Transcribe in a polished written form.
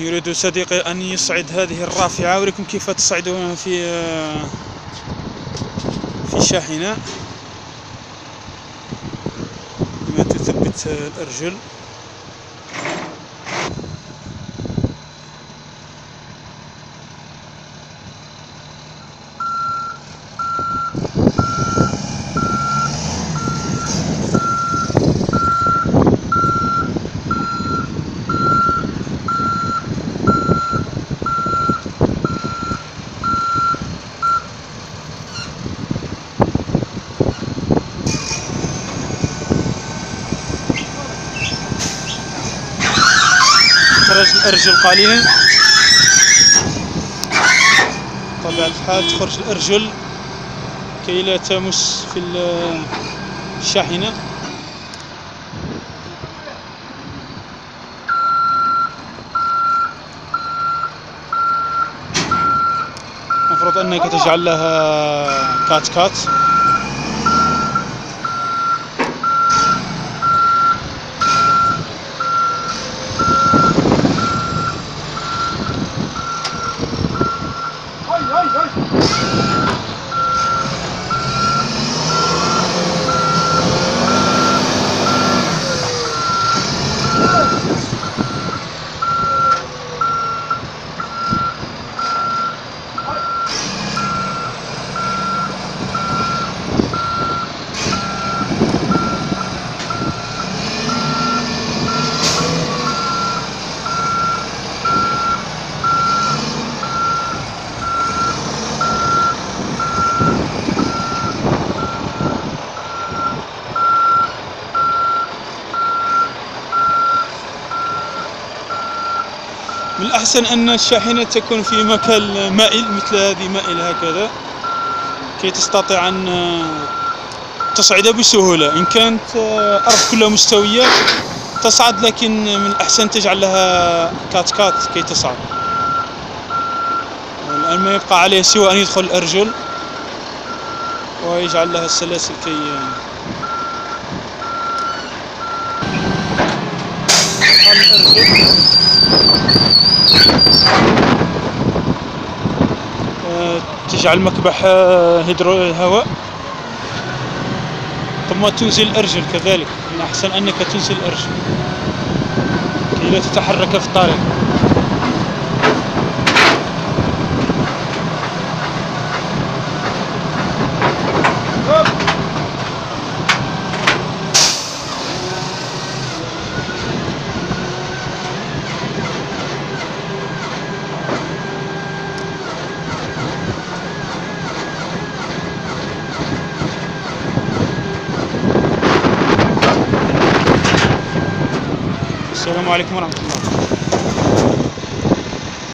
يريد صديقي أن يصعد هذه الرافعة. أوريكم كيف تصعدونها في الشاحنة. لما تثبت الأرجل. تخرج الأرجل قليلا، بطبيعة الحال تخرج الأرجل كي لا تمس في الشاحنة. المفروض أنك تجعل لها كات. من الأحسن أن الشاحنة تكون في مكان مائل مثل هذه، مائل هكذا، كي تستطيع أن تصعد بسهولة. إن كانت الأرض كلها مستوية تصعد، لكن من الأحسن تجعل لها كات كي تصعد. الآن ما يبقى عليه سوى أن يدخل الأرجل ويجعل لها السلاسل كي الأرجل. تجعل مكبح هواء، ثم تنزل الأرجل كذلك. من الأحسن أنك تنزل الأرجل كي لا تتحرك في الطريق. السلام عليكم ورحمة الله.